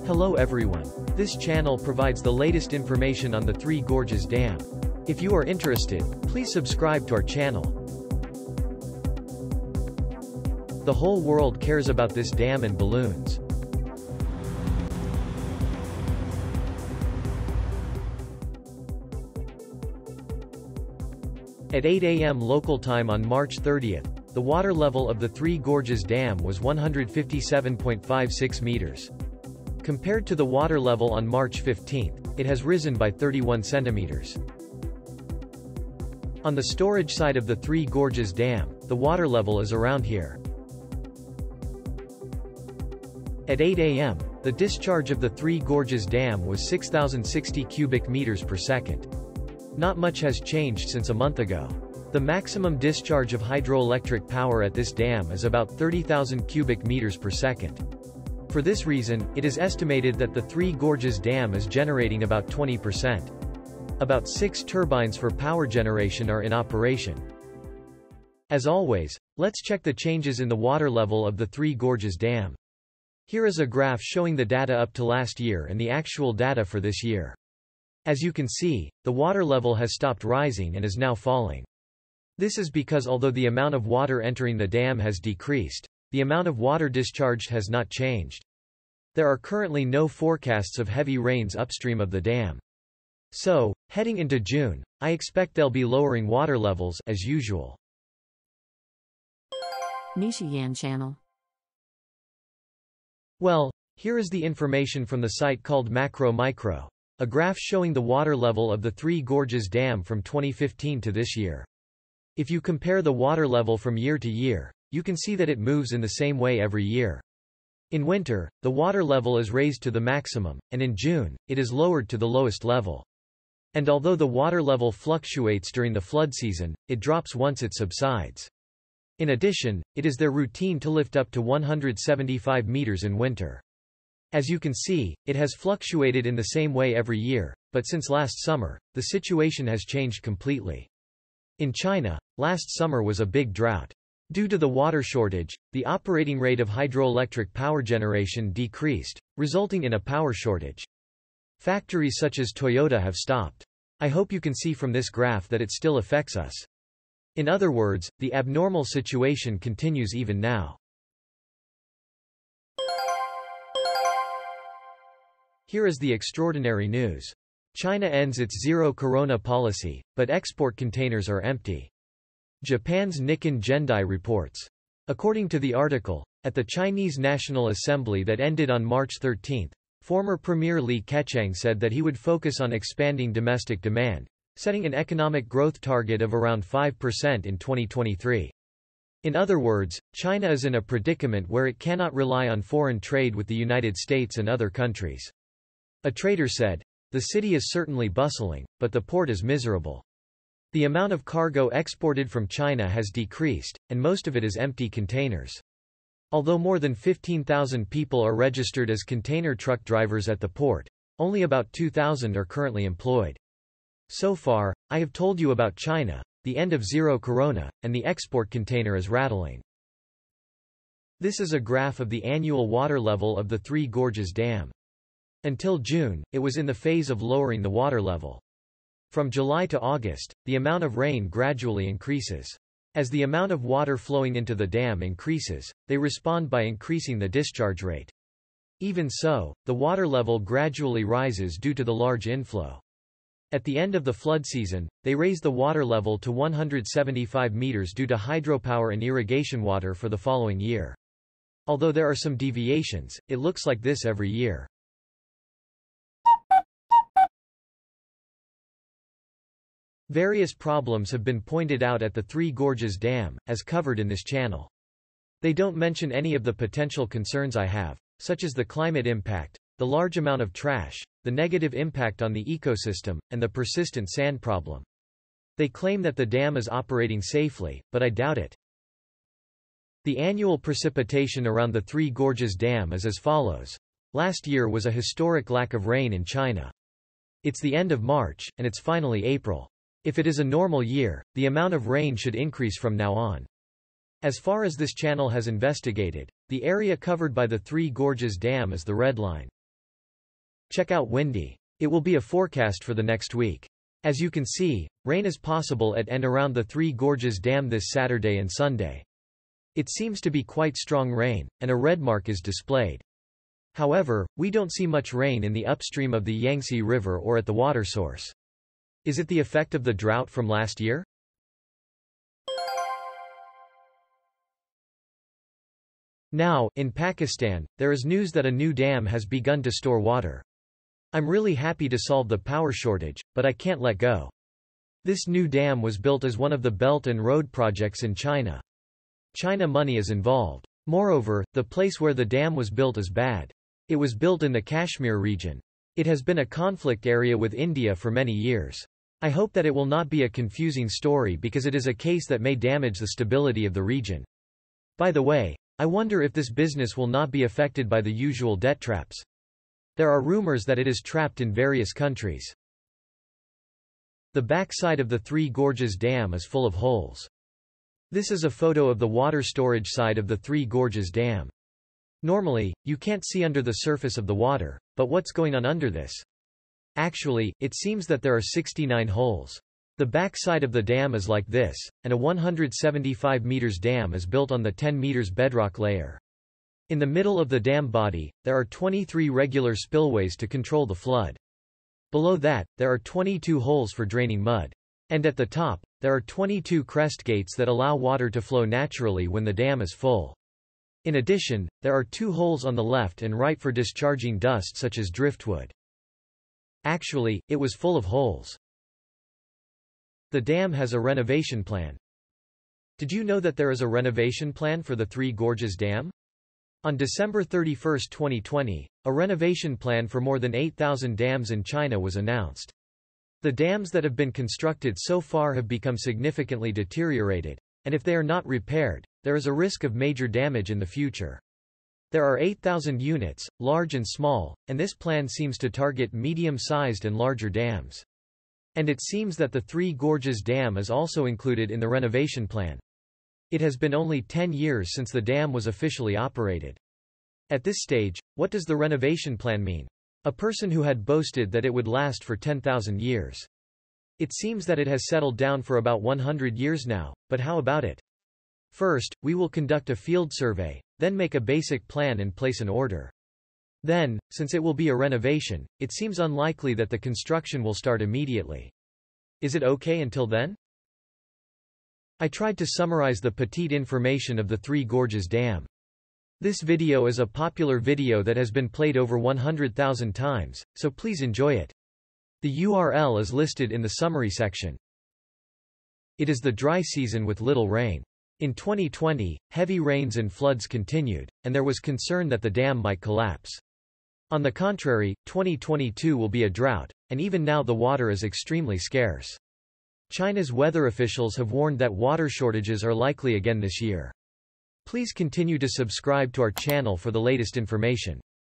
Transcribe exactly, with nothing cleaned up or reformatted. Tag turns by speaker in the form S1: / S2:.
S1: Hello everyone. This channel provides the latest information on the Three Gorges Dam. If you are interested, please subscribe to our channel. The whole world cares about this dam and balloons. At eight A M local time on March thirtieth, the water level of the Three Gorges Dam was one hundred fifty-seven point five six meters. Compared to the water level on March fifteenth, it has risen by thirty-one centimeters. On the storage side of the Three Gorges Dam, the water level is around here. At eight A M, the discharge of the Three Gorges Dam was six thousand sixty cubic meters per second. Not much has changed since a month ago. The maximum discharge of hydroelectric power at this dam is about thirty thousand cubic meters per second. For this reason, it is estimated that the Three Gorges Dam is generating about twenty percent. About six turbines for power generation are in operation. As always, let's check the changes in the water level of the Three Gorges Dam. Here is a graph showing the data up to last year and the actual data for this year. As you can see, the water level has stopped rising and is now falling. This is because although the amount of water entering the dam has decreased, the amount of water discharged has not changed. There are currently no forecasts of heavy rains upstream of the dam. So, heading into June, I expect they'll be lowering water levels as usual.
S2: NISHIYAN channel.
S1: Well, here is the information from the site called Macro Micro, a graph showing the water level of the Three Gorges Dam from twenty fifteen to this year. If you compare the water level from year to year, you can see that it moves in the same way every year. In winter, the water level is raised to the maximum, and in June, it is lowered to the lowest level. And although the water level fluctuates during the flood season, it drops once it subsides. In addition, it is their routine to lift up to one hundred seventy-five meters in winter. As you can see, it has fluctuated in the same way every year, but since last summer, the situation has changed completely. In China, last summer was a big drought. Due to the water shortage, the operating rate of hydroelectric power generation decreased, resulting in a power shortage. Factories such as Toyota have stopped. I hope you can see from this graph that it still affects us. In other words, the abnormal situation continues even now. Here is the extraordinary news. China ends its zero-corona policy, but export containers are empty. Japan's Nikkei Gendai reports. According to the article, at the Chinese National Assembly that ended on March thirteenth, former Premier Li Keqiang said that he would focus on expanding domestic demand, setting an economic growth target of around five percent in twenty twenty-three. In other words, China is in a predicament where it cannot rely on foreign trade with the United States and other countries. A trader said, "The city is certainly bustling, but the port is miserable. The amount of cargo exported from China has decreased, and most of it is empty containers." Although more than fifteen thousand people are registered as container truck drivers at the port, only about two thousand are currently employed. So far, I have told you about China, the end of zero corona, and the export container is rattling. This is a graph of the annual water level of the Three Gorges Dam. Until June, it was in the phase of lowering the water level. From July to August, the amount of rain gradually increases. As the amount of water flowing into the dam increases, they respond by increasing the discharge rate. Even so, the water level gradually rises due to the large inflow. At the end of the flood season, they raise the water level to one hundred seventy-five meters due to hydropower and irrigation water for the following year. Although there are some deviations, it looks like this every year. Various problems have been pointed out at the Three Gorges Dam, as covered in this channel. They don't mention any of the potential concerns I have, such as the climate impact, the large amount of trash, the negative impact on the ecosystem, and the persistent sand problem. They claim that the dam is operating safely, but I doubt it. The annual precipitation around the Three Gorges Dam is as follows. Last year was a historic lack of rain in China. It's the end of March, and it's finally April. If it is a normal year, the amount of rain should increase from now on. As far as this channel has investigated, the area covered by the Three Gorges Dam is the red line. Check out windy. It will be a forecast for the next week. As you can see, rain is possible at and around the Three Gorges Dam this Saturday and Sunday. It seems to be quite strong rain, and a red mark is displayed. However, we don't see much rain in the upstream of the Yangtze River or at the water source. Is it the effect of the drought from last year? Now, in Pakistan, there is news that a new dam has begun to store water. I'm really happy to solve the power shortage, but I can't let go. This new dam was built as one of the Belt and Road projects in China. China money is involved. Moreover, the place where the dam was built is bad. It was built in the Kashmir region. It has been a conflict area with India for many years. I hope that it will not be a confusing story because it is a case that may damage the stability of the region. By the way, I wonder if this business will not be affected by the usual debt traps. There are rumors that it is trapped in various countries. The backside of the Three Gorges Dam is full of holes. This is a photo of the water storage side of the Three Gorges Dam. Normally, you can't see under the surface of the water, but what's going on under this? Actually, it seems that there are sixty-nine holes. The backside of the dam is like this, and a one hundred seventy-five meters dam is built on the ten meters bedrock layer. In the middle of the dam body, there are twenty-three regular spillways to control the flood. Below that, there are twenty-two holes for draining mud. And at the top, there are twenty-two crest gates that allow water to flow naturally when the dam is full. In addition, there are two holes on the left and right for discharging dust such as driftwood. Actually, it was full of holes. The dam has a renovation plan. Did you know that there is a renovation plan for the Three Gorges Dam? On December thirty-first, twenty twenty, a renovation plan for more than eight thousand dams in China was announced. The dams that have been constructed so far have become significantly deteriorated, and if they are not repaired, there is a risk of major damage in the future. There are eight thousand units, large and small, and this plan seems to target medium-sized and larger dams. And it seems that the Three Gorges Dam is also included in the renovation plan. It has been only ten years since the dam was officially operated. At this stage, what does the renovation plan mean? A person who had boasted that it would last for ten thousand years. It seems that it has settled down for about one hundred years now, but how about it? First, we will conduct a field survey, then make a basic plan and place an order. Then, since it will be a renovation, it seems unlikely that the construction will start immediately. Is it okay until then? I tried to summarize the petite information of the Three Gorges Dam. This video is a popular video that has been played over one hundred thousand times, so please enjoy it. The U R L is listed in the summary section. It is the dry season with little rain. In twenty twenty, heavy rains and floods continued, and there was concern that the dam might collapse. On the contrary, twenty twenty-two will be a drought, and even now the water is extremely scarce. China's weather officials have warned that water shortages are likely again this year. Please continue to subscribe to our channel for the latest information.